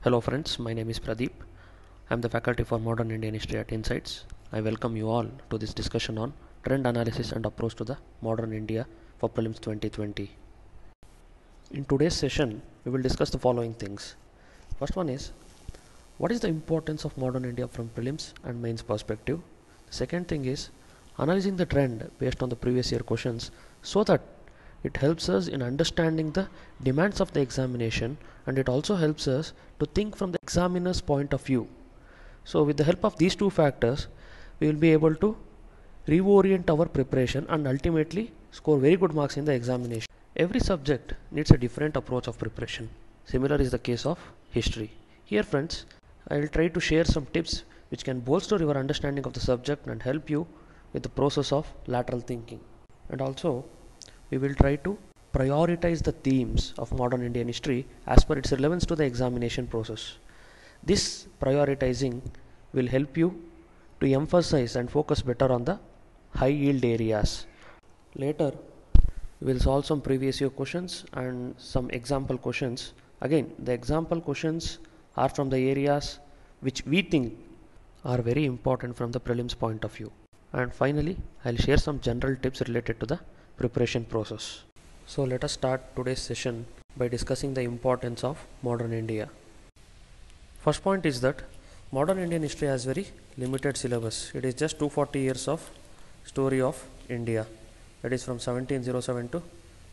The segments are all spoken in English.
Hello friends, my name is Pradeep. I am the faculty for Modern Indian History at Insights. I welcome you all to this discussion on trend analysis and approach to the modern India for prelims 2020. In today's session, we will discuss the following things. First one is, what is the importance of modern India from prelims and mains perspective? The second thing is, analyzing the trend based on the previous year questions so that it helps us in understanding the demands of the examination, and it also helps us to think from the examiner's point of view. So with the help of these two factors, we will be able to reorient our preparation and ultimately score very good marks in the examination. Every subject needs a different approach of preparation. Similar is the case of history. Here friends, I will try to share some tips which can bolster your understanding of the subject and help you with the process of lateral thinking. And also, we will try to prioritize the themes of modern Indian history as per its relevance to the examination process. This prioritizing will help you to emphasize and focus better on the high yield areas. Later, we will solve some previous year questions and some example questions. Again, the example questions are from the areas which we think are very important from the prelims point of view. And finally, I will share some general tips related to the preparation process. So let us start today's session by discussing the importance of modern India. First point is that modern Indian history has very limited syllabus. It is just 240 years of story of India. That is from 1707 to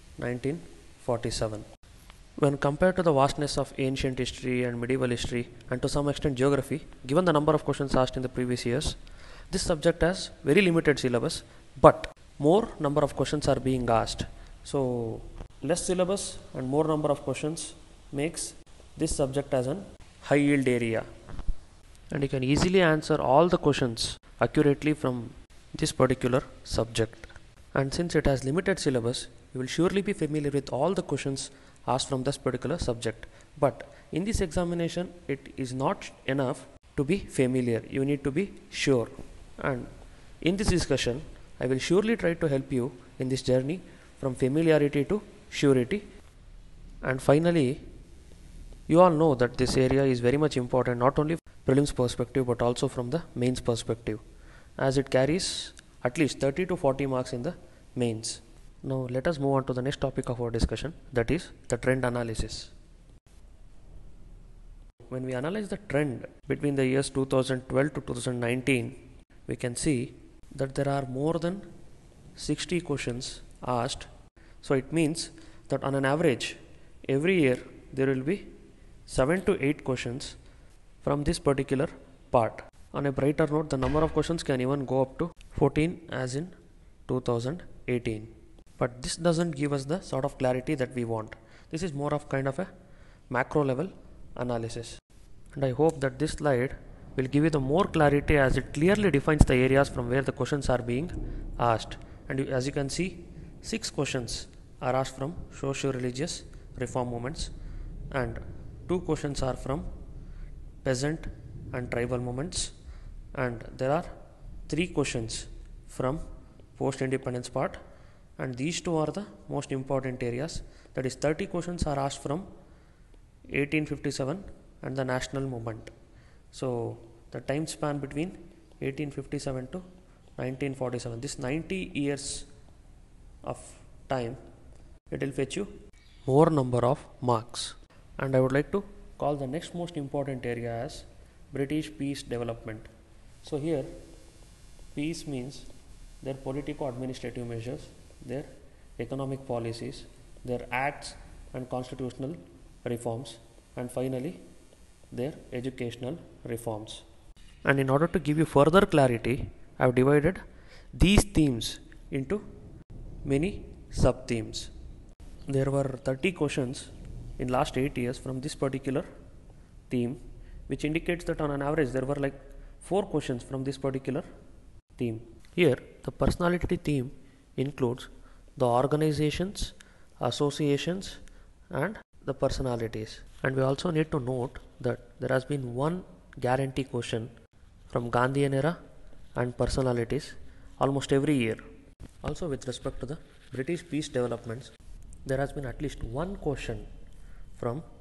1947. When compared to the vastness of ancient history and medieval history and to some extent geography, given the number of questions asked in the previous years, this subject has very limited syllabus, but more number of questions are being asked. So less syllabus and more number of questions makes this subject as an high yield area, and you can easily answer all the questions accurately from this particular subject. And since it has limited syllabus, you will surely be familiar with all the questions asked from this particular subject. But in this examination, it is not enough to be familiar. You need to be sure. And in this discussion, I will surely try to help you in this journey from familiarity to surety. And finally, you all know that this area is very much important, not only from prelims perspective but also from the mains perspective, as it carries at least 30 to 40 marks in the mains. Now let us move on to the next topic of our discussion, that is the trend analysis. When we analyze the trend between the years 2012 to 2019, we can see that there are more than 60 questions asked. So it means that on an average, every year there will be 7 to 8 questions from this particular part. On a brighter note, the number of questions can even go up to 14 as in 2018. But this doesn't give us the sort of clarity that we want. This is more of kind of a macro level analysis. And I hope that this slide will give you the more clarity as it clearly defines the areas from where the questions are being asked. And as you can see, 6 questions are asked from socio-religious reform movements, and 2 questions are from peasant and tribal movements, and there are 3 questions from post-independence part, and these 2 are the most important areas. That is 30 questions are asked from 1857 and the national movement. So the time span between 1857 to 1947, this 90 years of time, it will fetch you more number of marks. And I would like to call the next most important area as British peace development. So here, peace means their politico-administrative measures, their economic policies, their acts and constitutional reforms, and finally their educational reforms. And in order to give you further clarity, I have divided these themes into many sub-themes. There were 30 questions in last 8 years from this particular theme, which indicates that on an average there were like 4 questions from this particular theme. Here, the personality theme includes the organizations, associations, and the personalities. And we also need to note that there has been one guarantee question from Gandhian era and personalities almost every year. Also, with respect to the British peace developments, there has been at least one question from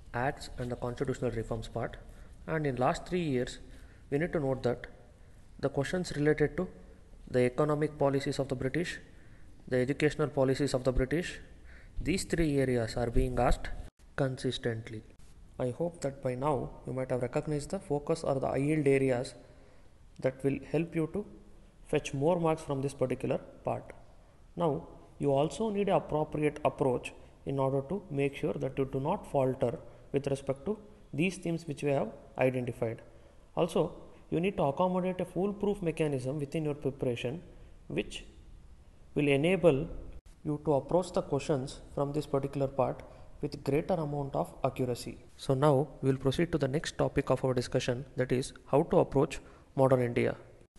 acts and the constitutional reforms part. And in last 3 years, we need to note that the questions related to the economic policies of the British, the educational policies of the British, these three areas are being asked consistently. I hope that by now you might have recognized the focus or the high yield areas that will help you to fetch more marks from this particular part. Now, you also need an appropriate approach in order to make sure that you do not falter with respect to these themes which we have identified. Also, you need to accommodate a foolproof mechanism within your preparation which will enable you to approach the questions from this particular part with greater amount of accuracy. So now we will proceed to the next topic of our discussion, that is how to approach modern India.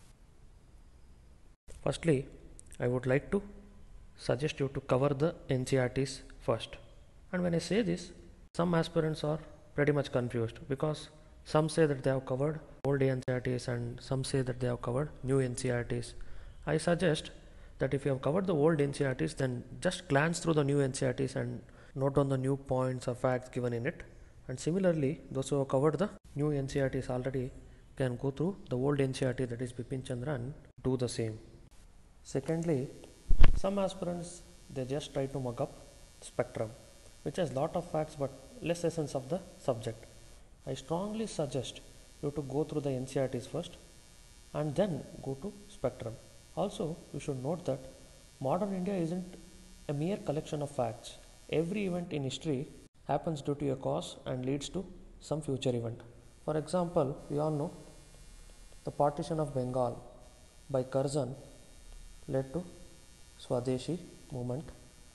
Firstly, I would like to suggest you to cover the NCERTs first. And when I say this, some aspirants are pretty much confused because some say that they have covered old NCERTs and some say that they have covered new NCERTs. I suggest that if you have covered the old NCERTs, then just glance through the new NCERTs and note down the new points or facts given in it. And similarly, those who have covered the new NCERTs already can go through the old NCERT, that is Bipin Chandra, and do the same. Secondly, some aspirants they just try to mug up spectrum, which has lot of facts but less essence of the subject. I strongly suggest you to go through the NCERTs first and then go to spectrum. Also, you should note that modern India isn't a mere collection of facts. Every event in history happens due to a cause and leads to some future event. For example, we all know the partition of Bengal by Curzon led to Swadeshi movement,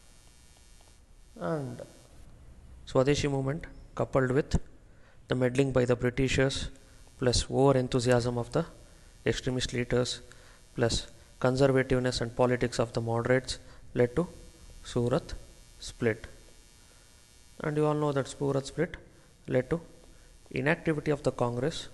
and Swadeshi movement coupled with the meddling by the Britishers plus over enthusiasm of the extremist leaders plus conservativeness and politics of the moderates led to Surat split. And you all know that Surat split led to inactivity of the Congress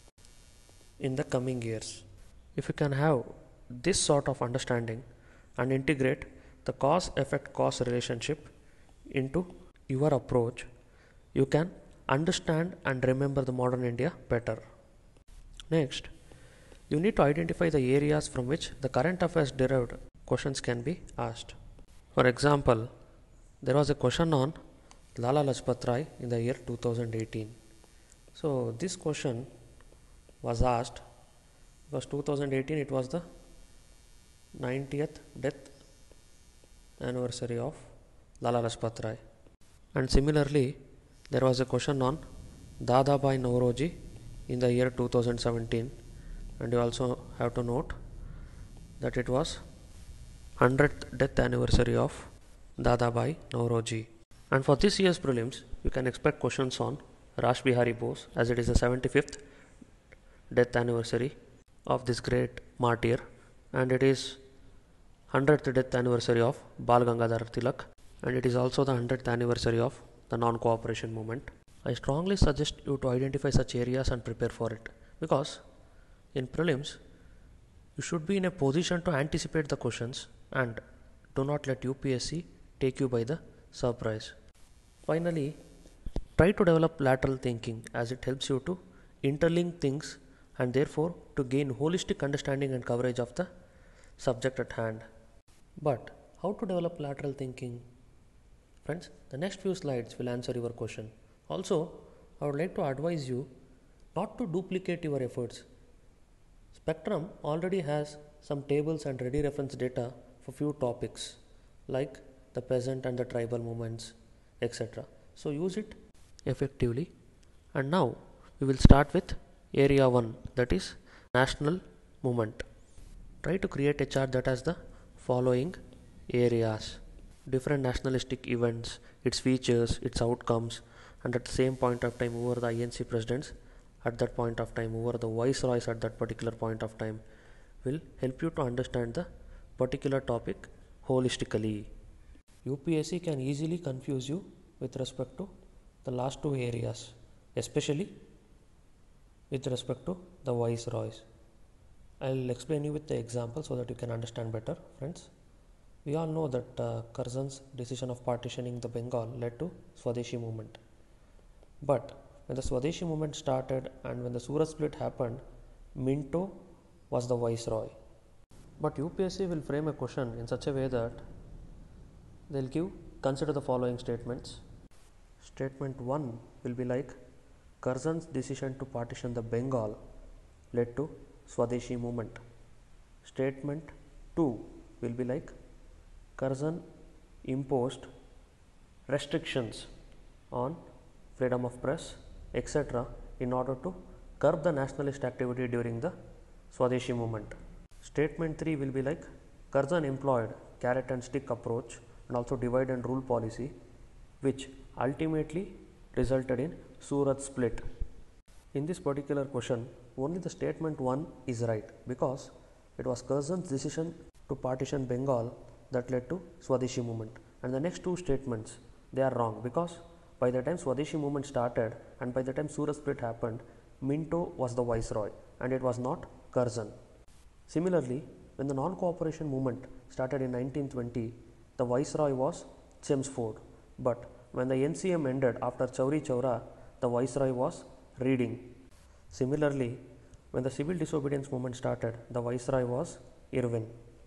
in the coming years. If you can have this sort of understanding and integrate the cause effect cause relationship into your approach, you can understand and remember the modern India better. Next, you need to identify the areas from which the current affairs derived questions can be asked. For example, there was a question on Lala Lajpat Rai in the year 2018. So this question was asked because 2018 it was the 90th death anniversary of Lala Lajpat Rai. And similarly, there was a question on Dadabhai Naoroji in the year 2017, and you also have to note that it was 100th death anniversary of Dadabhai Naoroji. And for this year's prelims, you can expect questions on Rash Bihari Bose, as it is the 75th death anniversary of this great martyr, and it is 100th death anniversary of Bal Gangadhar Tilak, and it is also the 100th anniversary of the non-cooperation movement. I strongly suggest you to identify such areas and prepare for it, because in prelims you should be in a position to anticipate the questions and do not let UPSC take you by the surprise. Finally, try to develop lateral thinking, as it helps you to interlink things and therefore to gain holistic understanding and coverage of the subject at hand. But how to develop lateral thinking? Friends, the next few slides will answer your question. Also, I would like to advise you not to duplicate your efforts. Spectrum already has some tables and ready reference data for few topics like the peasant and the tribal movements, etc. So use it effectively. And now we will start with area 1, that is national movement. Try to create a chart that has the following areas: different nationalistic events, its features, its outcomes, and at the same point of time who were the INC presidents at that point of time, who were the viceroys at that particular point of time, will help you to understand the particular topic holistically. UPSC can easily confuse you with respect to the last two areas, especially with respect to the viceroys. I'll explain you with the example so that you can understand better, friends. We all know that Curzon's decision of partitioning the Bengal led to Swadeshi movement. But when the Swadeshi movement started and when the Surat split happened, Minto was the viceroy. But UPSC will frame a question in such a way that they'll consider the following statements. Statement 1 will be like Curzon's decision to partition the Bengal led to Swadeshi movement. Statement 2 will be like Curzon imposed restrictions on freedom of press, etc. in order to curb the nationalist activity during the Swadeshi movement. Statement 3 will be like Curzon employed carrot and stick approach and also divide and rule policy, which ultimately resulted in Surat split. In this particular question, only the statement 1 is right because it was Curzon's decision to partition Bengal that led to Swadeshi movement, and the next two statements, they are wrong because by the time Swadeshi movement started and by the time Surat split happened, Minto was the viceroy and it was not Curzon. Similarly, when the non-cooperation movement started in 1920, the viceroy was Chelmsford, but when the NCM ended after Chauri Chaura, the viceroy was Reading. Similarly, when the civil disobedience movement started, the viceroy was Irwin.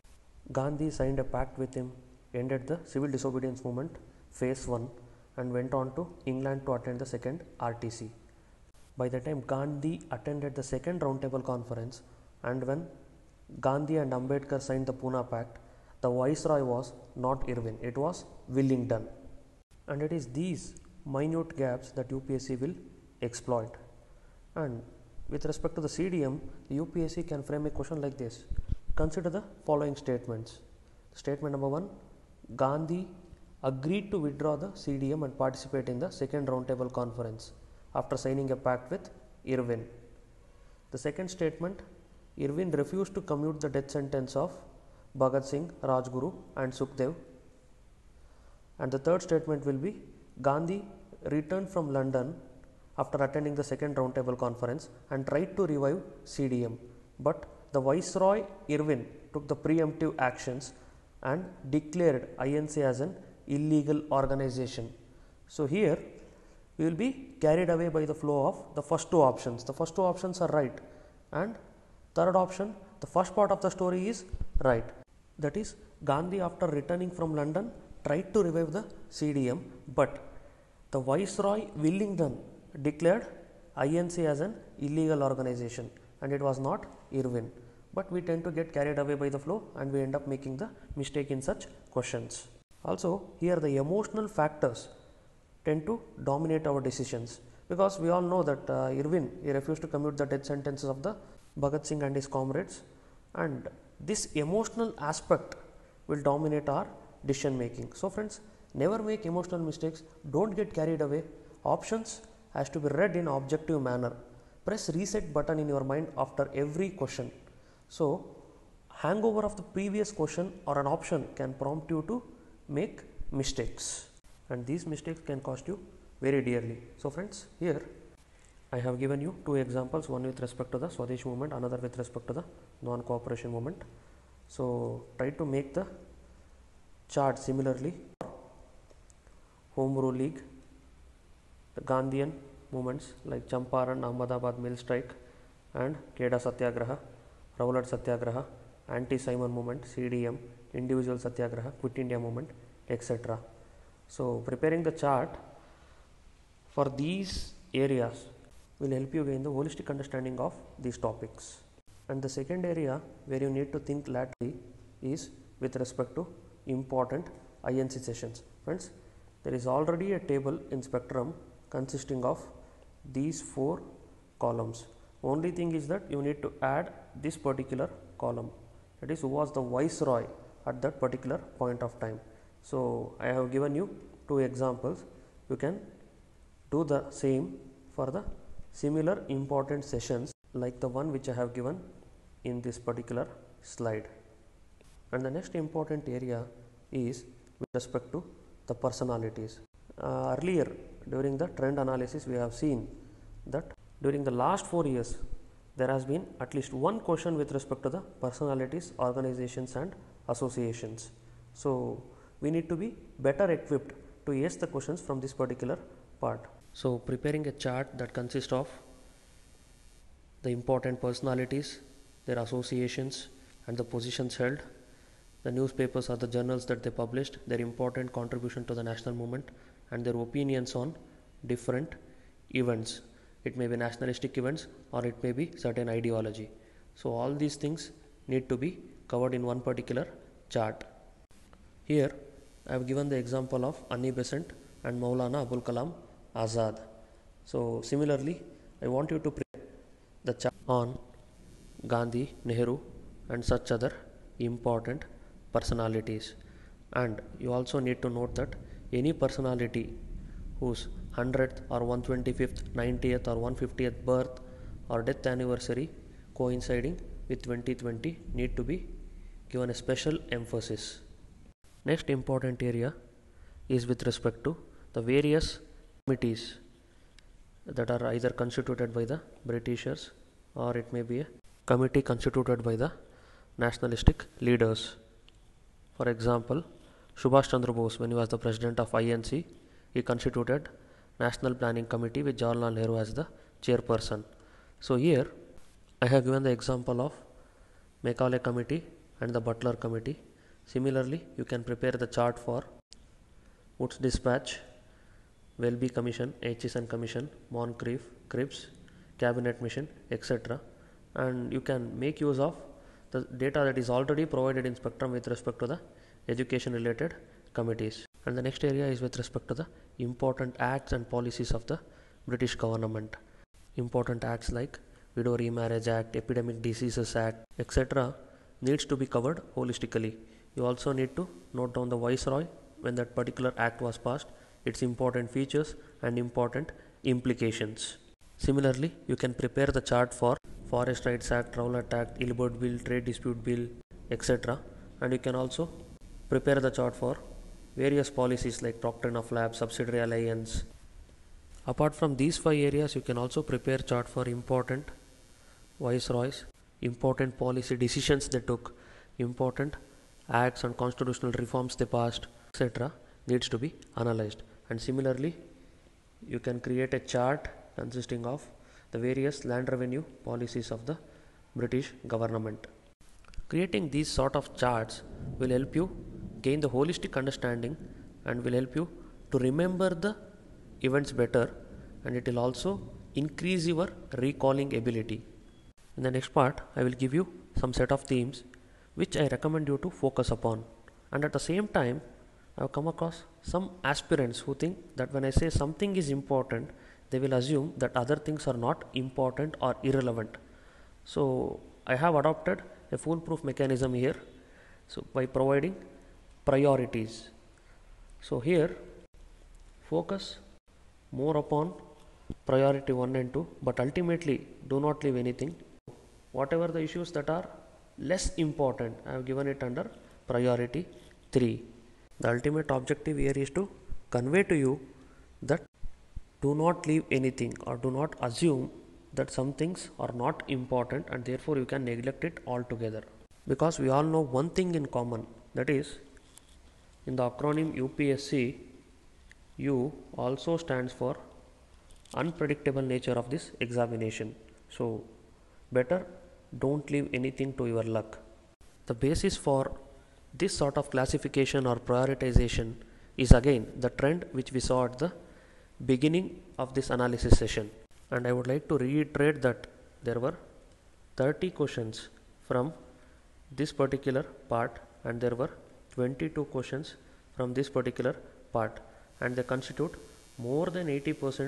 Gandhi signed a pact with him, ended the civil disobedience movement phase 1 and went on to England to attend the second RTC. By the time Gandhi attended the second roundtable conference and when Gandhi and Ambedkar signed the Pune Pact, the viceroy was not Irwin, it was Willingdon. And it is these minute gaps that UPSC will exploit. And with respect to the CDM, the UPSC can frame a question like this. Consider the following statements. Statement number 1, Gandhi agreed to withdraw the CDM and participate in the second roundtable conference after signing a pact with Irwin. The second statement, Irwin refused to commute the death sentence of Bhagat Singh, Rajguru and Sukhdev. And the third statement will be Gandhi returned from London after attending the second roundtable conference and tried to revive CDM, but the viceroy Irwin took the preemptive actions and declared INC as an illegal organization. So here we will be carried away by the flow of the first two options. The first two options are right, and third option, the first part of the story is right. That is, Gandhi after returning from London tried to revive the CDM, but the viceroy Willingdon declared INC as an illegal organization and it was not Irwin. But we tend to get carried away by the flow and we end up making the mistake in such questions. Also, here the emotional factors tend to dominate our decisions because we all know that Irwin, he refused to commute the death sentences of the Bhagat Singh and his comrades, and this emotional aspect will dominate our decision making. So friends, never make emotional mistakes, don't get carried away. Options has to be read in objective manner. Press reset button in your mind after every question. So hangover of the previous question or an option can prompt you to make mistakes, and these mistakes can cost you very dearly. So friends, here I have given you two examples, one with respect to the Swadeshi movement, another with respect to the non-cooperation movement. So try to make the chart similarly. Home Rule League, the Gandhian movements like Champaran, Ahmedabad Mill Strike and Kheda Satyagraha, Rowlatt Satyagraha, Anti-Simon movement, CDM, Individual Satyagraha, Quit India movement, etc. So preparing the chart for these areas will help you gain the holistic understanding of these topics. And the second area where you need to think laterally is with respect to important INC sessions. Friends, there is already a table in Spectrum consisting of these four columns. Only thing is that you need to add this particular column, that is who was the viceroy at that particular point of time. So I have given you two examples. You can do the same for the similar important sessions like the one which I have given in this particular slide. And the next important area is with respect to the personalities. Earlier during the trend analysis we have seen that during the last 4 years there has been at least one question with respect to the personalities, organizations and associations. So we need to be better equipped to ace the questions from this particular part. So preparing a chart that consists of the important personalities, their associations and the positions held, the newspapers or the journals that they published, their important contribution to the national movement and their opinions on different events. It may be nationalistic events or it may be certain ideology. So all these things need to be covered in one particular chart. Here I have given the example of Annie Besant and Maulana Abul Kalam Azad. So similarly, I want you to prepare the chart on Gandhi, Nehru and such other important personalities. And you also need to note that any personality whose 100th or 125th, 90th or 150th birth or death anniversary coinciding with 2020 need to be given a special emphasis. Next important area is with respect to the various committees that are either constituted by the Britishers or it may be a committee constituted by the nationalistic leaders. For example, Subhash Chandra Bose, when he was the president of INC, he constituted National Planning Committee with Jawaharlal Nehru as the chairperson. So here I have given the example of Macaulay Committee and the Butler Committee. Similarly, you can prepare the chart for Woods Dispatch, Welby Commission, Aitchison Commission, Moncrief, Cripps, Cabinet Mission, etc. And you can make use of the data that is already provided in Spectrum with respect to the education related committees. And the next area is with respect to the important acts and policies of the British government. Important acts like Widow Remarriage Act, Epidemic Diseases Act, etc. needs to be covered holistically. You also need to note down the Viceroy when that particular act was passed, its important features and important implications. Similarly, you can prepare the chart for Forest Rights Act, Rowlatt Act, Ilbert Bill, Trade Dispute Bill, etc. And you can also prepare the chart for various policies like Doctrine of Lapse, Subsidiary Alliance. Apart from these 5 areas, you can also prepare chart for important viceroys, important policy decisions they took, important acts and constitutional reforms they passed, etc. needs to be analyzed. And similarly, you can create a chart consisting of the various land revenue policies of the British government. Creating these sort of charts will help you gain the holistic understanding and will help you to remember the events better, and it will also increase your recalling ability. In the next part, I will give you some set of themes which I recommend you to focus upon. And at the same time, I have come across some aspirants who think that when I say something is important, they will assume that other things are not important or irrelevant. So I have adopted a foolproof mechanism here. So by providing priorities. So here focus more upon priority 1 and 2, but ultimately do not leave anything. Whatever the issues that are less important, I have given it under priority 3. The ultimate objective here is to convey to you that do not leave anything or do not assume that some things are not important and therefore you can neglect it altogether. Because we all know one thing in common, that is in the acronym UPSC, U also stands for unpredictable nature of this examination. So better don't leave anything to your luck. The basis for this sort of classification or prioritization is again the trend which we saw at the beginning of this analysis session. And I would like to reiterate that there were 30 questions from this particular part and there were 22 questions from this particular part, and they constitute more than 80%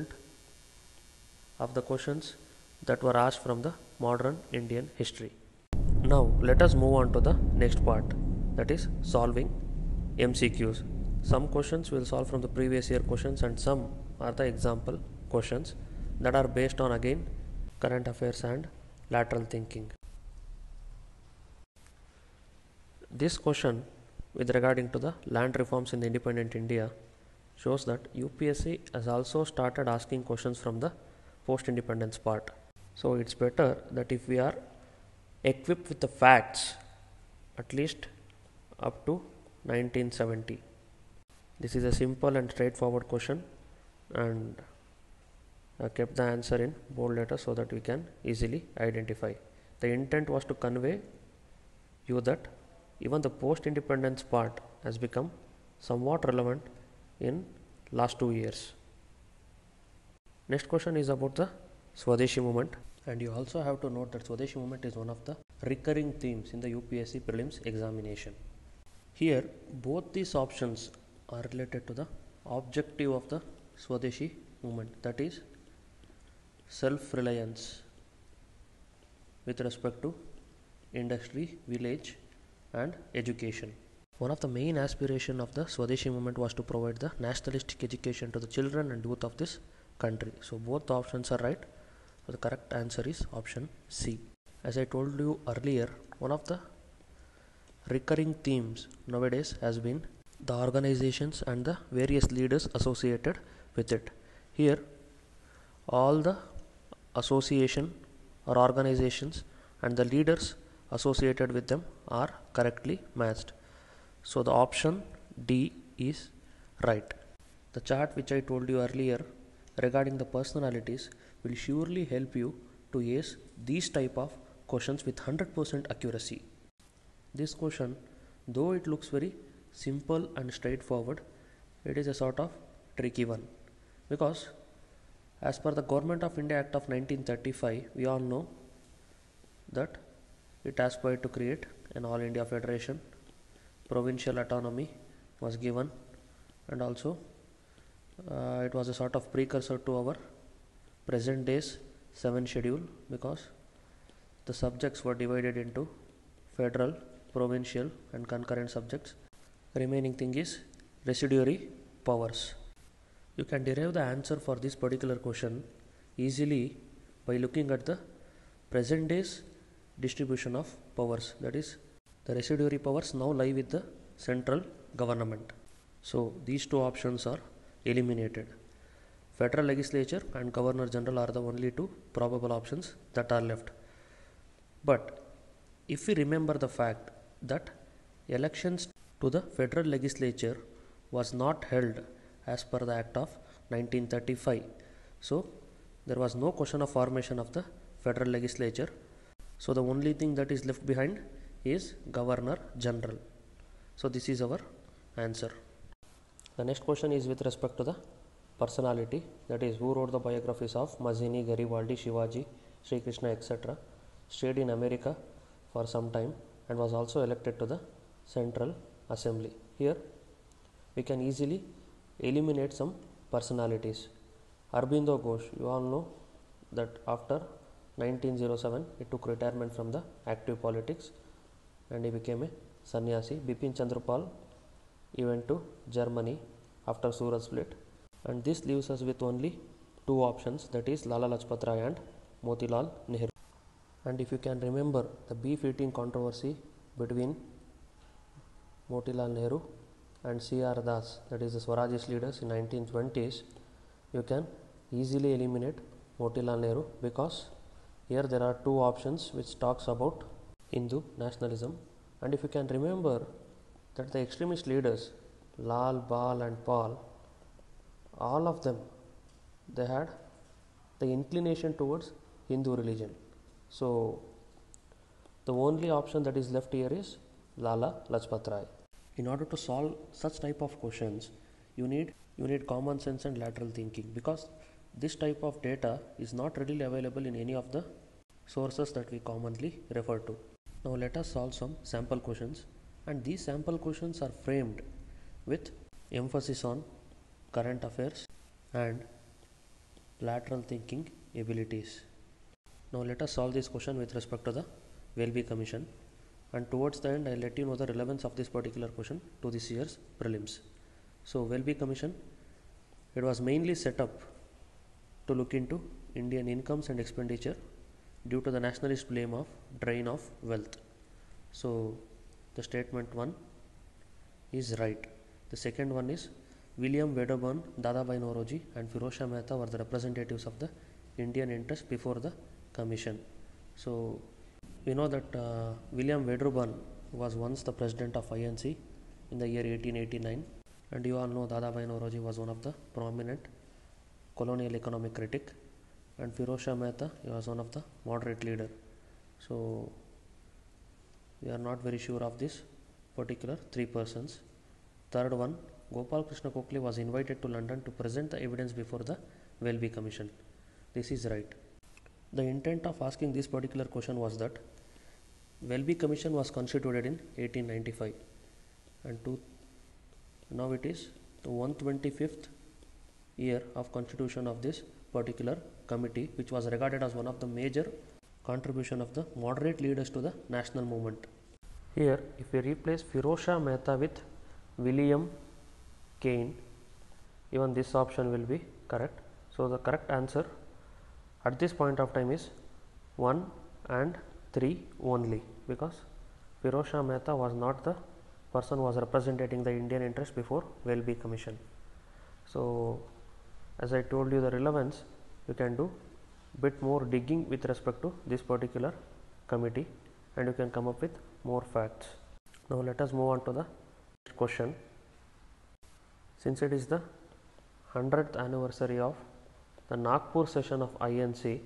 of the questions that were asked from the modern Indian history. Now let us move on to the next part, that is solving MCQs. Some questions will solve from the previous year questions and some are the example questions that are based on again current affairs and lateral thinking. This question with regarding to the land reforms in the independent India shows that UPSC has also started asking questions from the post-independence part. So it's better that if we are equipped with the facts at least up to 1970. This is a simple and straightforward question, and kept the answer in bold letters so that we can easily identify. The intent was to convey you that even the post-independence part has become somewhat relevant in last 2 years. Next question is about the Swadeshi movement, and you also have to note that Swadeshi movement is one of the recurring themes in the UPSC prelims examination. Here both these options are related to the objective of the Swadeshi movement, that is self-reliance with respect to industry, village and education. One of the main aspirations of the Swadeshi movement was to provide the nationalistic education to the children and youth of this country. So both options are right. So the correct answer is option C. As I told you earlier, one of the recurring themes nowadays has been the organizations and the various leaders associated with it. Here all the association or organizations and the leaders associated with them are correctly matched. So the option D is right. The chart which I told you earlier regarding the personalities will surely help you to ace these type of questions with 100% accuracy. This question, though it looks very simple and straightforward, it is a sort of tricky one, because as per the Government of India Act of 1935, we all know that it aspired to create an All India Federation, provincial autonomy was given, and also it was a sort of precursor to our present day's 7th schedule, because the subjects were divided into federal, provincial and concurrent subjects. Remaining thing is residuary powers. You can derive the answer for this particular question easily by looking at the present day's distribution of powers, that is the residuary powers now lie with the central government. So these two options are eliminated. Federal legislature and governor general are the only two probable options that are left. But if we remember the fact that elections to the federal legislature was not held as per the Act of 1935, so there was no question of formation of the federal legislature. So the only thing that is left behind is Governor General. So this is our answer. The next question is with respect to the personality, that is who wrote the biographies of Mazzini, Garibaldi, Shivaji, Sri Krishna, etc. Stayed in America for some time and was also elected to the Central Assembly. Here we can easily eliminate some personalities. Aurobindo Ghosh, you all know that after 1907 he took retirement from the active politics and he became a sannyasi. Bipin Chandra Pal, he went to Germany after Surat split, and this leaves us with only two options, that is Lala Lajpat Rai and Motilal Nehru. And if you can remember the beef eating controversy between Motilal Nehru and C.R. Das, that is the Swarajist leaders in 1920s, you can easily eliminate Motilal Nehru, because here there are two options which talks about Hindu nationalism. And if you can remember that the extremist leaders Lal, Bal and Paul, all of them, they had the inclination towards Hindu religion. So the only option that is left here is Lala Lajpat Rai. In order to solve such type of questions, you need common sense and lateral thinking, because this type of data is not readily available in any of the sources that we commonly refer to. Now let us solve some sample questions, and these sample questions are framed with emphasis on current affairs and lateral thinking abilities. Now let us solve this question with respect to the Welby Commission, and towards the end I will let you know the relevance of this particular question to this year's prelims. So Welby Commission, it was mainly set up to look into Indian incomes and expenditure due to the nationalist blame of drain of wealth. So the statement 1 is right. The second one is William Wedderburn, Dadabhai Naoroji and Firozshah Mehta were the representatives of the Indian interest before the commission. So we know that William Wedderburn was once the president of INC in the year 1889, and you all know Dadabhai Naoroji was one of the prominent colonial economic critic and Firoz Shah Mehta, he was one of the moderate leader. So we are not very sure of this particular three persons. Third one, Gopal Krishna Kokli was invited to London to present the evidence before the Welby Commission. This is right. The intent of asking this particular question was that Welby Commission was constituted in 1895 and now it is the 125th year of constitution of this particular committee, which was regarded as one of the major contribution of the moderate leaders to the national movement. Here, if we replace Firoz Shah Mehta with William Kane, even this option will be correct. So the correct answer at this point of time is 1 and 3 only, because Firoz Shah Mehta was not the person who was representing the Indian interest before Welby Commission. So as I told you the relevance, you can do bit more digging with respect to this particular committee and you can come up with more facts. Now let us move on to the next question. Since it is the 100th anniversary of the Nagpur session of INC,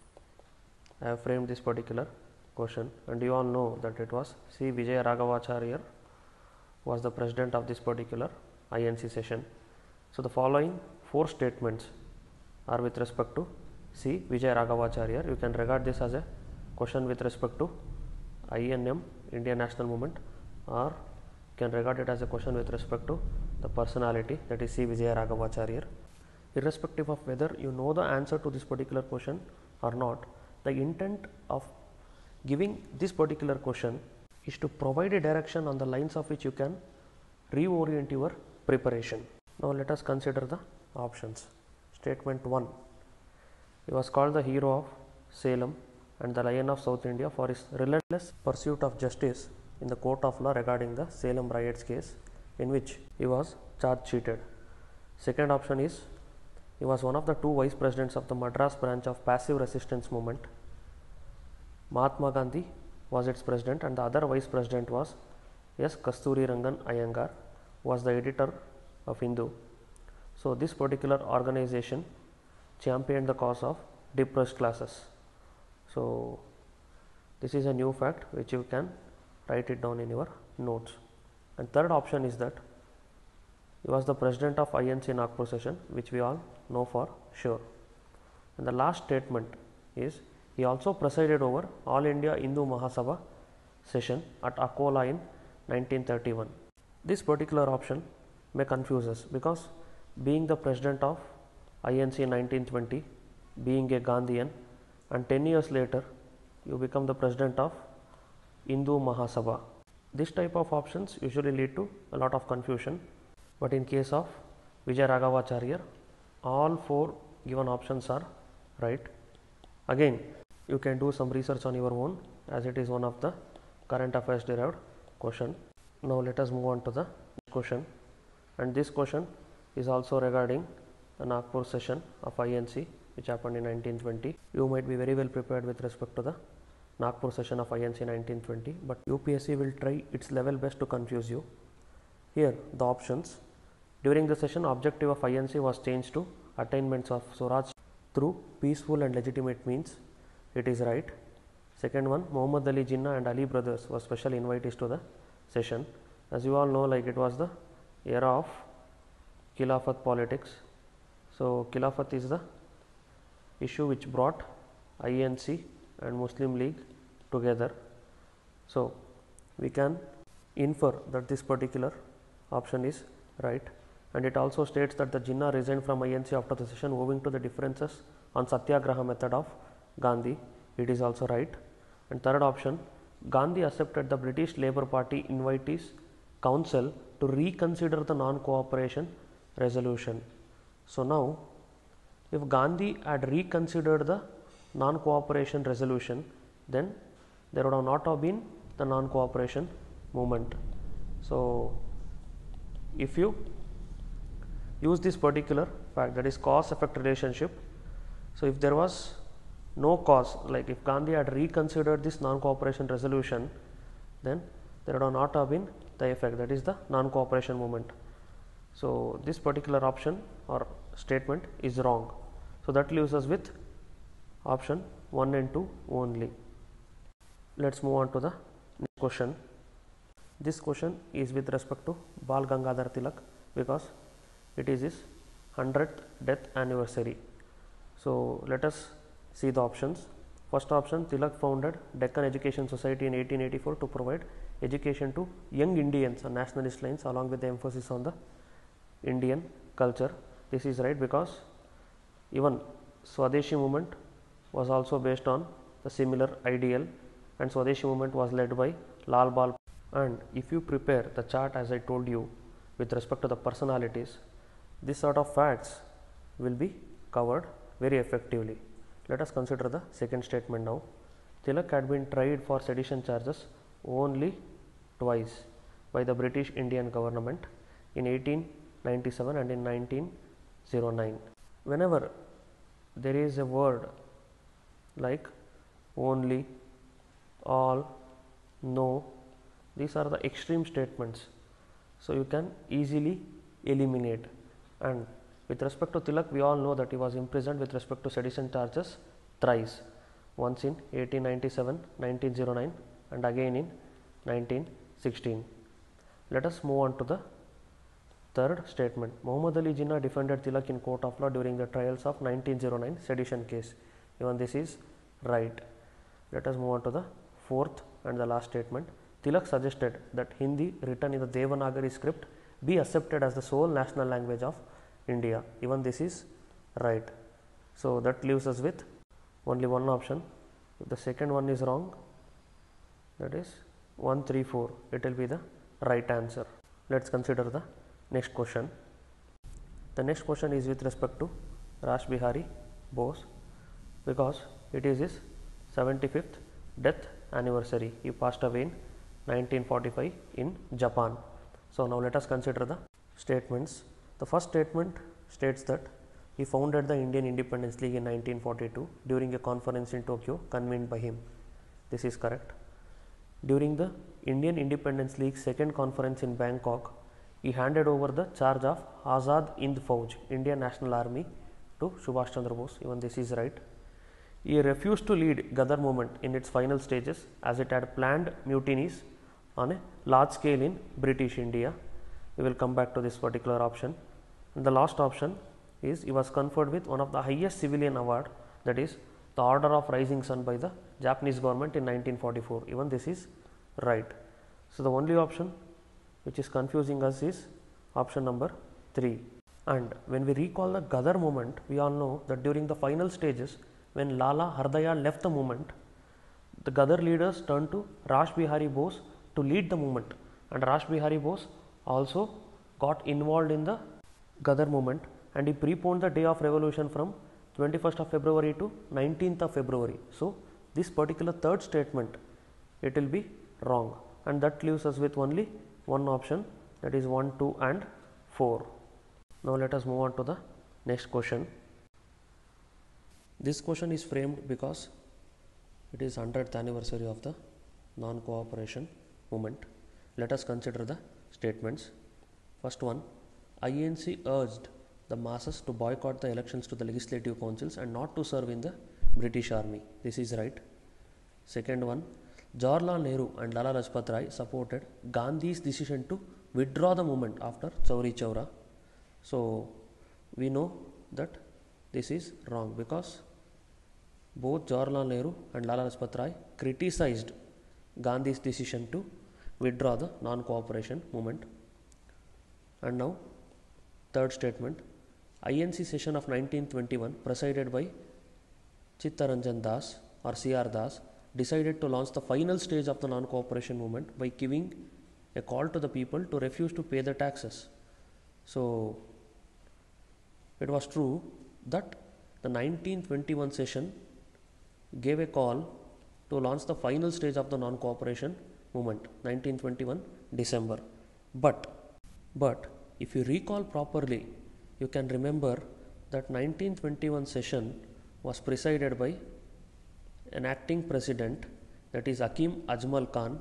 I have framed this particular question, and you all know that it was C. Vijaya Raghavacharya was the president of this particular INC session. So the following 4 statements are with respect to C. Vijaya Raghavacharya. You can regard this as a question with respect to INM, Indian National Movement, or you can regard it as a question with respect to the personality, that is C. Vijaya Raghavacharya. Irrespective of whether you know the answer to this particular question or not, the intent of giving this particular question is to provide a direction on the lines of which you can reorient your preparation. Now let us consider the options. Statement 1. He was called the hero of Salem and the lion of South India for his relentless pursuit of justice in the court of law regarding the Salem riots case, in which he was charge sheeted. Second option is he was one of the 2 vice presidents of the Madras branch of passive resistance movement. Mahatma Gandhi was its president and the other vice president was S. Kasturi Rangan Iyengar, who was the editor of Hindu. So this particular organization championed the cause of depressed classes. So this is a new fact which you can write it down in your notes. And third option is that he was the president of INC Nagpur session, which we all know for sure. And the last statement is he also presided over All India Hindu Mahasabha session at Akola in 1931. This particular option may confuse us, because being the president of INC in 1920, being a Gandhian, and 10 years later you become the president of Hindu Mahasabha. This type of options usually lead to a lot of confusion, but in case of Vijay Raghavacharya, all 4 given options are right. Again, you can do some research on your own, as it is one of the current affairs derived question. Now let us move on to the next question, and this question is also regarding the Nagpur session of INC, which happened in 1920. You might be very well prepared with respect to the Nagpur session of INC 1920, but UPSC will try its level best to confuse you. Here the options: during the session, objective of INC was changed to attainments of Swaraj through peaceful and legitimate means. It is right. Second one, Muhammad Ali Jinnah and Ali brothers were special invitees to the session. As you all know, like it was the era of Khilafat politics. So Khilafat is the issue which brought INC and Muslim League together. So we can infer that this particular option is right, and it also states that the Jinnah resigned from INC after the session owing to the differences on Satyagraha method of Gandhi. It is also right. And third option, Gandhi accepted the British Labour Party invitees council to reconsider the non-cooperation resolution. So now, if Gandhi had reconsidered the non-cooperation resolution, then there would have not have been the non-cooperation movement. So if you use this particular fact, that is cause-effect relationship, so if there was no cause, like if Gandhi had reconsidered this non-cooperation resolution, then there would have not have been the effect, that is the non-cooperation movement. So this particular option or statement is wrong. So that leaves us with Option 1 and 2 only. Let's move on to the next question. This question is with respect to Bal Gangadhar Tilak because it is his 100th death anniversary. So let us see the options. First option, Tilak founded Deccan Education Society in 1884 to provide education to young Indians on nationalist lines along with the emphasis on the Indian culture. This is right because even Swadeshi movement was also based on the similar ideal, and Swadeshi movement was led by Lal Bal. And if you prepare the chart as I told you with respect to the personalities, this sort of facts will be covered very effectively. Let us consider the second statement now. Tilak had been tried for sedition charges only twice by the British Indian government in 1897 and in 1909. Whenever there is a word like only, all, no, these are the extreme statements, so you can easily eliminate. And with respect to Tilak, we all know that he was imprisoned with respect to sedition charges thrice, once in 1897, 1909 and again in 1916. Let us move on to the third statement. Muhammad Ali Jinnah defended Tilak in court of law during the trials of 1909 sedition case. Even this is right. Let us move on to the fourth and the last statement. Tilak suggested that Hindi written in the Devanagari script be accepted as the sole national language of India. Even this is right. So that leaves us with only one option. If the second one is wrong, that is 1, 3, 4, it will be the right answer. Let's consider the next question. The next question is with respect to Rash Bihari Bose because it is his 75th death anniversary. He passed away in 1945 in Japan. So now let us consider the statements. The first statement states that he founded the Indian Independence League in 1942 during a conference in Tokyo convened by him. This is correct. During the Indian Independence League's second conference in Bangkok, he handed over the charge of Azad Hind Fauj, Indian National Army, to Subhash Chandra Bose. Even this is right. He refused to lead Ghadar movement in its final stages as it had planned mutinies on a large scale in British India. We will come back to this particular option. And the last option is he was conferred with one of the highest civilian award, that is the Order of Rising Sun by the Japanese government in 1944. Even this is right. So the only option which is confusing us is option number 3. And when we recall the Ghadar movement, we all know that during the final stages, when Lala Hardayal left the movement, the Ghadar leaders turned to Rash Bihari Bose to lead the movement, and Rash Bihari Bose also got involved in the Ghadar movement, and he preponed the day of revolution from 21st of February to 19th of February. So this particular third statement, it will be wrong, and that leaves us with only one option, that is 1, 2 and 4. Now let us move on to the next question. This question is framed because it is 100th anniversary of the non-cooperation movement. Let us consider the statements. First one, INC urged the masses to boycott the elections to the legislative councils and not to serve in the British Army. This is right. Second one, Jawaharlal Nehru and Lala Lajpat Rai supported Gandhi's decision to withdraw the movement after Chauri Chaura. So we know that this is wrong because both Jawaharlal Nehru and Lala Lajpat Rai criticized Gandhi's decision to withdraw the non-cooperation movement. And now third statement, INC session of 1921 presided by Chittaranjan Das or C.R. Das decided to launch the final stage of the non-cooperation movement by giving a call to the people to refuse to pay the taxes. So it was true that the 1921 session gave a call to launch the final stage of the non-cooperation movement, 1921 December. But if you recall properly, you can remember that 1921 session was presided by an acting president, that is Hakim Ajmal Khan,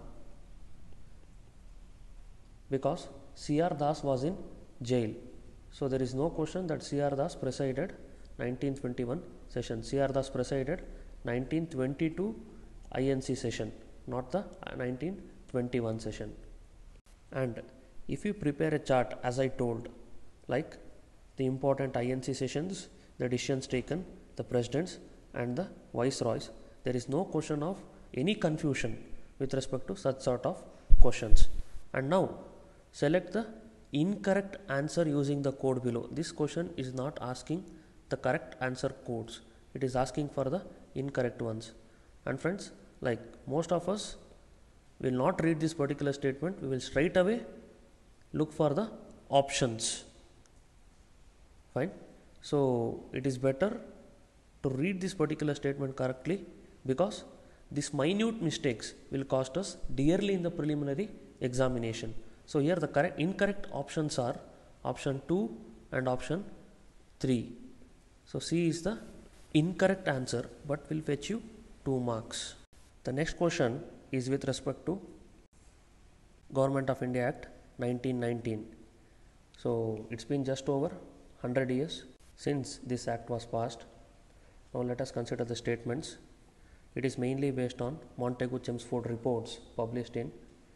because C.R. Das was in jail. So there is no question that C.R. Das presided 1921 session. C.R. Das presided 1922 INC session, not the 1921 session. And if you prepare a chart as I told, like the important INC sessions, the decisions taken, the presidents and the viceroys, there is no question of any confusion with respect to such sort of questions. And now select the incorrect answer using the code below. This question is not asking the correct answer codes, it is asking for the incorrect ones. And friends, like most of us will not read this particular statement, we will straight away look for the options. Fine. So it is better to read this particular statement correctly, because these minute mistakes will cost us dearly in the preliminary examination. So here the incorrect options are option 2 and option 3. So C is the incorrect answer, but will fetch you 2 marks. The next question is with respect to Government of India Act 1919. So it's been just over 100 years since this act was passed. Now let us consider the statements. It is mainly based on Montagu-Chelmsford reports published in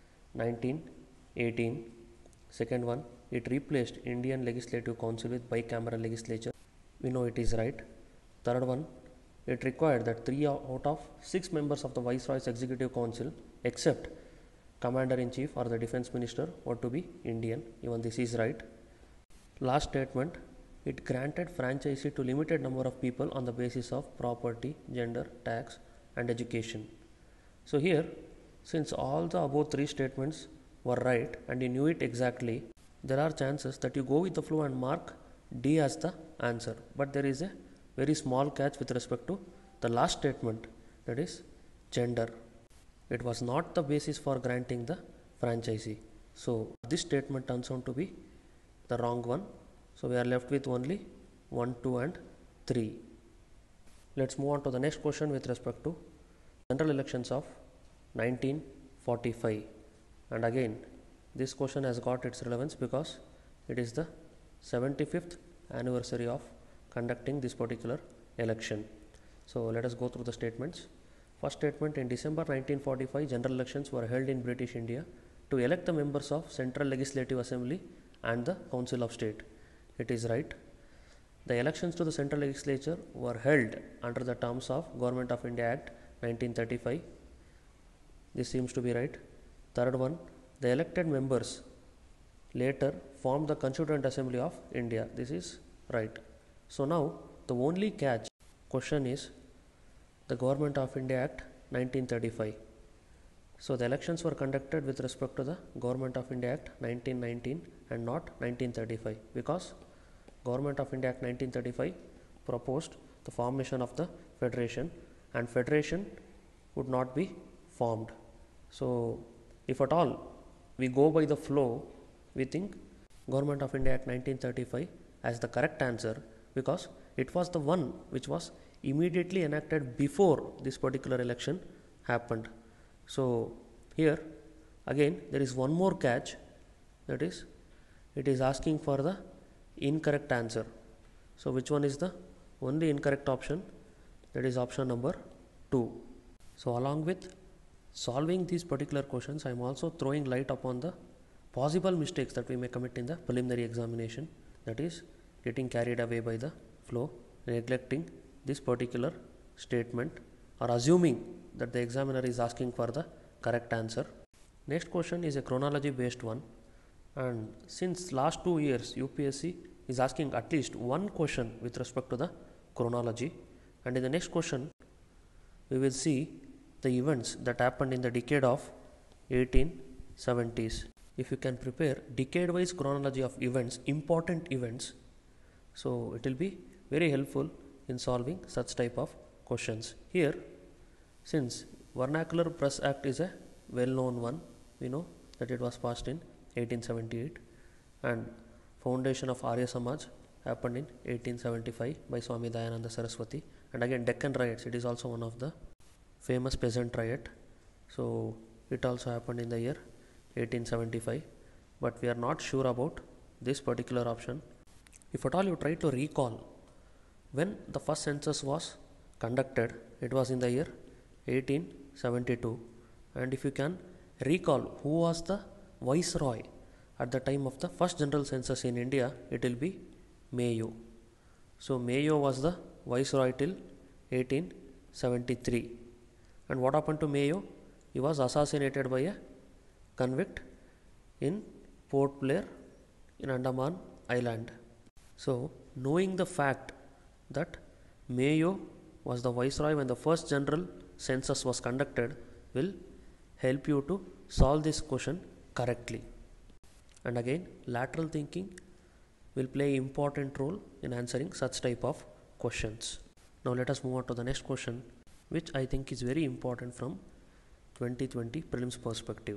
1918. Second one, it replaced Indian Legislative Council with bicameral legislature. We know it is right. Third one, it required that 3 out of 6 members of the Viceroy's Executive Council, except Commander-in-Chief or the Defense Minister, were to be Indian. Even this is right. Last statement, it granted franchise to limited number of people on the basis of property, gender, tax and education. So here, since all the above 3 statements were right and you knew it exactly, there are chances that you go with the flow and mark D as the answer. But there is a very small catch with respect to the last statement, that is gender. It was not the basis for granting the franchisee. So this statement turns out to be the wrong one. So we are left with only 1, 2 and 3. Let's move on to the next question with respect to general elections of 1945. And again, this question has got its relevance because it is the 75th anniversary of conducting this particular election. So let us go through the statements. First statement, in December 1945, general elections were held in British India to elect the members of Central Legislative Assembly and the Council of State. It is right. The elections to the Central Legislature were held under the terms of Government of India Act 1935. This seems to be right. Third one, the elected members later formed the Constituent Assembly of India. This is right. So now the only catch question is the Government of India Act 1935. So the elections were conducted with respect to the Government of India Act 1919 and not 1935, because Government of India Act 1935 proposed the formation of the federation, and federation would not be formed. So if at all we go by the flow, we think Government of India Act 1935 as the correct answer, because it was the one which was immediately enacted before this particular election happened. So here again there is one more catch, that is it is asking for the incorrect answer. So which one is the only incorrect option? That is option number 2. So along with solving these particular questions, I am also throwing light upon the possible mistakes that we may commit in the preliminary examination, that is getting carried away by the flow, neglecting this particular statement, or assuming that the examiner is asking for the correct answer. Next question is a chronology based one, and since last 2 years UPSC is asking at least one question with respect to the chronology, and in the next question we will see the events that happened in the decade of 1870s. If you can prepare decade wise chronology of events, important events, so it will be very helpful in solving such type of questions. Here, since Vernacular Press Act is a well known one, we know that it was passed in 1878, and foundation of Arya Samaj happened in 1875 by Swami Dayananda Saraswati, and again Deccan riots, it is also one of the famous peasant riot, so it also happened in the year 1875, but we are not sure about this particular option. If at all you try to recall When the first census was conducted, it was in the year 1872. And if you can recall who was the viceroy at the time of the first general census in India, it will be Mayo. So Mayo was the viceroy till 1873. And what happened to Mayo? He was assassinated by a convict in Port Blair in Andaman Island. So knowing the fact that Mayo was the viceroy when the first general census was conducted will help you to solve this question correctly. And again, lateral thinking will play an important role in answering such type of questions. Now let us move on to the next question, which I think is very important from 2020 prelims perspective.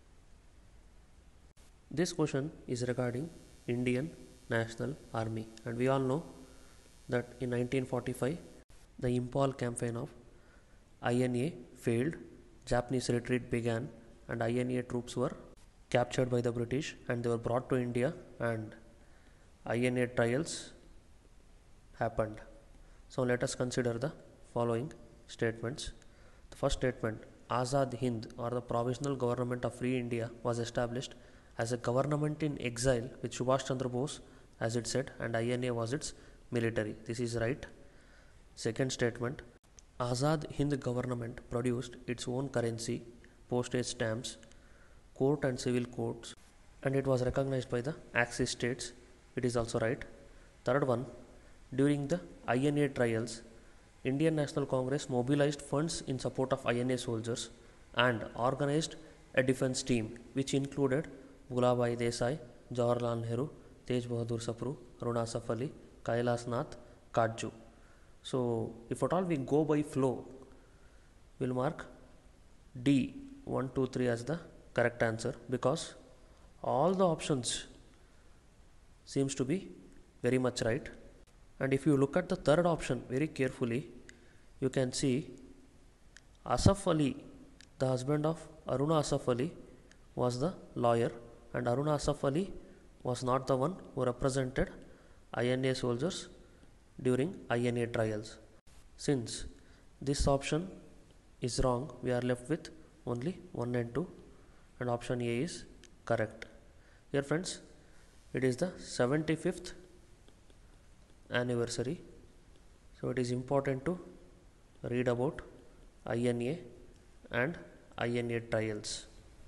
This question is regarding Indian National Army, and we all know that in 1945 the Impal campaign of INA failed, Japanese retreat began, and INA troops were captured by the British and they were brought to India, and INA trials happened. So let us consider the following statements. The first statement, Azad Hind or the Provisional Government of Free India was established as a government in exile with Subhash Chandra Bose as it said, and INA was its military. This is right. Second statement, Azad Hind government produced its own currency, postage stamps, court and civil courts, and it was recognized by the Axis states. It is also right. Third one, during the INA trials, Indian National Congress mobilized funds in support of INA soldiers and organized a defense team which included Gulabhai Desai, Jawaharlal Nehru, Tej Bahadur Sapru, Aruna Asaf Ali, Kailas Nath, Kadju. So, if at all we go by flow, we'll mark D 1, 2, 3 as the correct answer because all the options seems to be very much right. And if you look at the third option very carefully, you can see Asaf Ali, the husband of Aruna Asaf Ali, was the lawyer, and Aruna Asaf Ali was not the one who represented INA soldiers during INA trials. Since this option is wrong, we are left with only 1 and 2, and option A is correct. Here friends, it is the 75th anniversary, so it is important to read about INA and INA trials.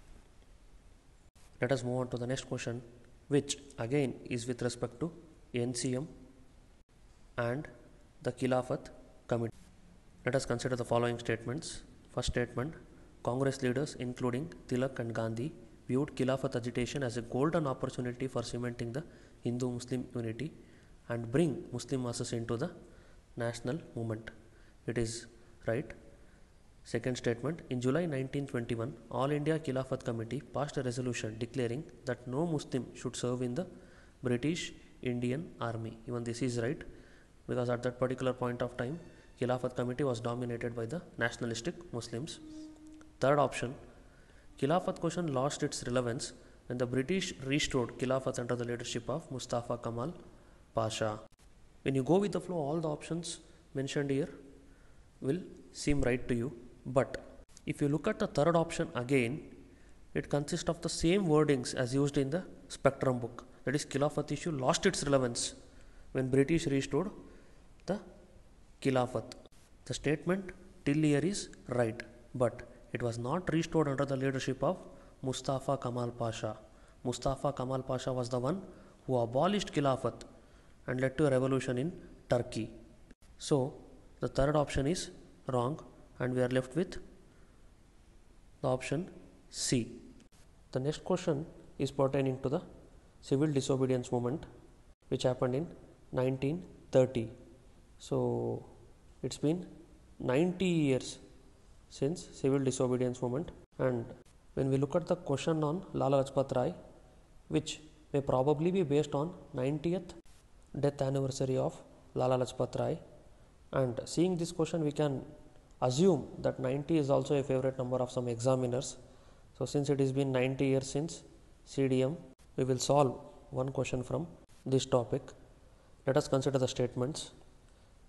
Let us move on to the next question, which again is with respect to NCM and the Khilafat Committee. Let us consider the following statements. First statement, Congress leaders including Tilak and Gandhi viewed Khilafat agitation as a golden opportunity for cementing the Hindu-Muslim unity and bring Muslim masses into the national movement. It is right. Second statement, in July 1921, All India Khilafat Committee passed a resolution declaring that no Muslim should serve in the British Indian Army. Even this is right because at that particular point of time, Khilafat Committee was dominated by the nationalistic Muslims. Third option, Khilafat question lost its relevance when the British restored Khilafat under the leadership of Mustafa Kamal Pasha. When you go with the flow, all the options mentioned here will seem right to you, but if you look at the third option again, it consists of the same wordings as used in the Spectrum book. That is, Khilafat issue lost its relevance when British restored the Khilafat. The statement till here is right, but it was not restored under the leadership of Mustafa Kamal Pasha. Mustafa Kamal Pasha was the one who abolished Khilafat and led to a revolution in Turkey. So, the third option is wrong and we are left with the option C. The next question is pertaining to the civil disobedience movement which happened in 1930. So, it's been 90 years since civil disobedience movement, and when we look at the question on Lala Lajpat Rai, which may probably be based on 90th death anniversary of Lala Lajpat Rai, and seeing this question we can assume that 90 is also a favorite number of some examiners. So since it has been 90 years since CDM, we will solve one question from this topic. Let us consider the statements.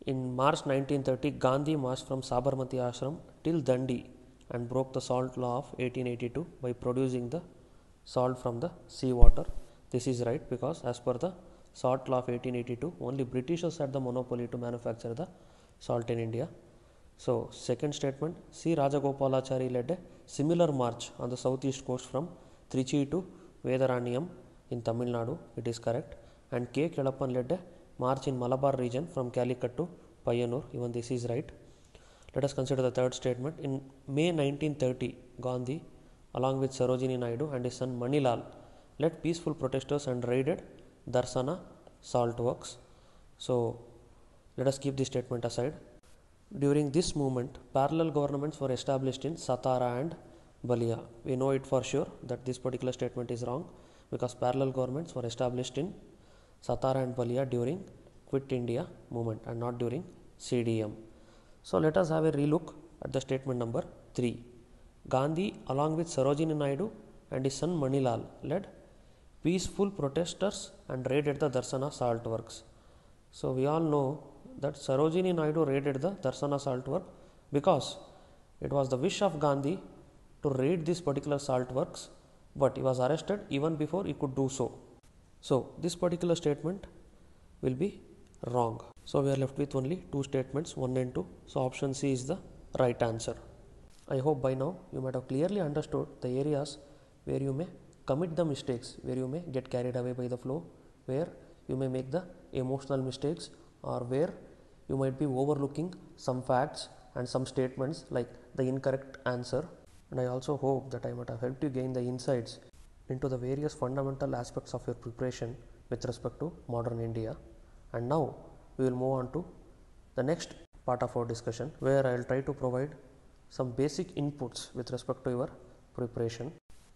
In March 1930, Gandhi marched from Sabarmati Ashram till Dandi and broke the salt law of 1882 by producing the salt from the seawater. This is right because as per the salt law of 1882, only Britishers had the monopoly to manufacture the salt in India. So, second statement, C. Rajagopalachari led a similar march on the southeast coast from Trichy to Vedaranyam in Tamil Nadu. It is correct. And K. Kelappan led a march in Malabar region from Calicut to Payyanur. Even this is right. Let us consider the third statement. In May 1930, Gandhi, along with Sarojini Naidu and his son Manilal, led peaceful protesters and raided Darsana salt works. So, let us keep this statement aside. During this movement, parallel governments were established in Satara and Balia. We know it for sure that this particular statement is wrong because parallel governments were established in Satara and Balia during Quit India movement and not during CDM. So let us have a relook at the statement number 3. Gandhi, along with Sarojini Naidu and his son Manilal, led peaceful protesters and raided the Darsana salt works. So we all know that Sarojini Naidu raided the Darsana salt work because it was the wish of Gandhi to raid this particular salt works, but he was arrested even before he could do so. So this particular statement will be wrong. So we are left with only two statements, 1 and 2. So option C is the right answer. I hope by now you might have clearly understood the areas where you may commit the mistakes, where you may get carried away by the flow, where you may make the emotional mistakes, or where you might be overlooking some facts and some statements like the incorrect answer. And I also hope that I might have helped you gain the insights into the various fundamental aspects of your preparation with respect to modern India. And now we will move on to the next part of our discussion, where I will try to provide some basic inputs with respect to your preparation.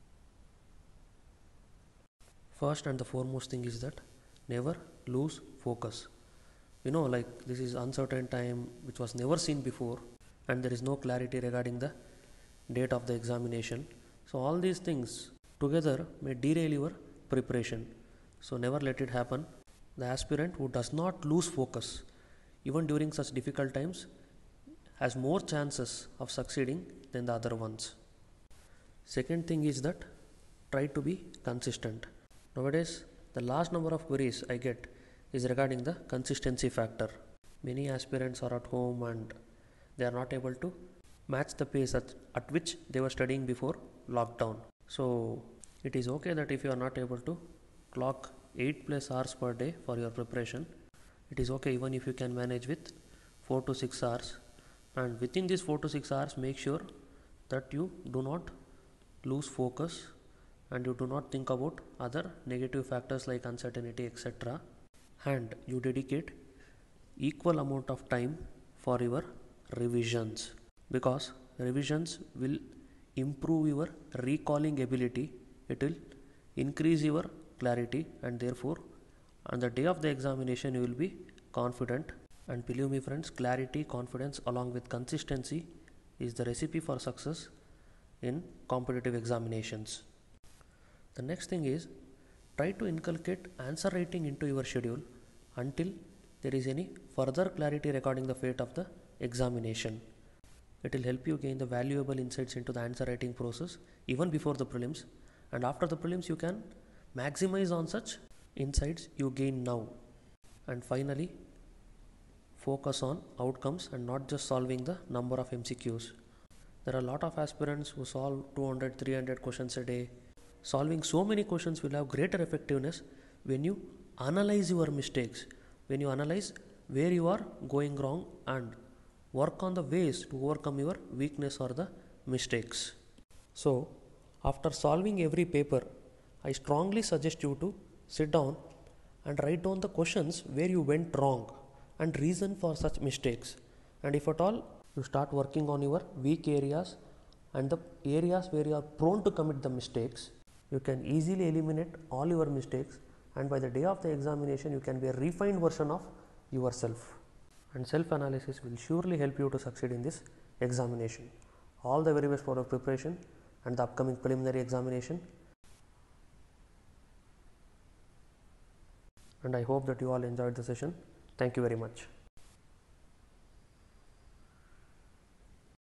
First and the foremost thing is that never lose focus. Like this is uncertain time which was never seen before, and there is no clarity regarding the date of the examination. So all these things together may derail your preparation. So never let it happen. The aspirant who does not lose focus even during such difficult times has more chances of succeeding than the other ones. Second thing is that try to be consistent. Nowadays, the large number of queries I get is regarding the consistency factor. Many aspirants are at home and they are not able to match the pace at which they were studying before lockdown. So it is okay that if you are not able to clock 8+ hours per day for your preparation, it is okay even if you can manage with 4 to 6 hours. And within these 4 to 6 hours, make sure that you do not lose focus and you do not think about other negative factors like uncertainty, etc. And you dedicate equal amount of time for your revisions, because revisions will improve your recalling ability, it will increase your clarity, and therefore on the day of the examination you will be confident. And believe me friends, clarity, confidence along with consistency is the recipe for success in competitive examinations. The next thing is, try to inculcate answer writing into your schedule until there is any further clarity regarding the fate of the examination. It will help you gain the valuable insights into the answer writing process even before the prelims, and after the prelims you can maximize on such insights you gain now. And finally, focus on outcomes and not just solving the number of MCQs. There are a lot of aspirants who solve 200, 300 questions a day. Solving so many questions will have greater effectiveness when you analyze your mistakes, when you analyze where you are going wrong and work on the ways to overcome your weakness or the mistakes. So, after solving every paper, I strongly suggest you to sit down and write down the questions where you went wrong and reason for such mistakes. And if at all you start working on your weak areas and the areas where you are prone to commit the mistakes, you can easily eliminate all your mistakes, and by the day of the examination you can be a refined version of yourself. And self-analysis will surely help you to succeed in this examination. All the very best for your preparation and the upcoming preliminary examination. And I hope that you all enjoyed the session. Thank you very much.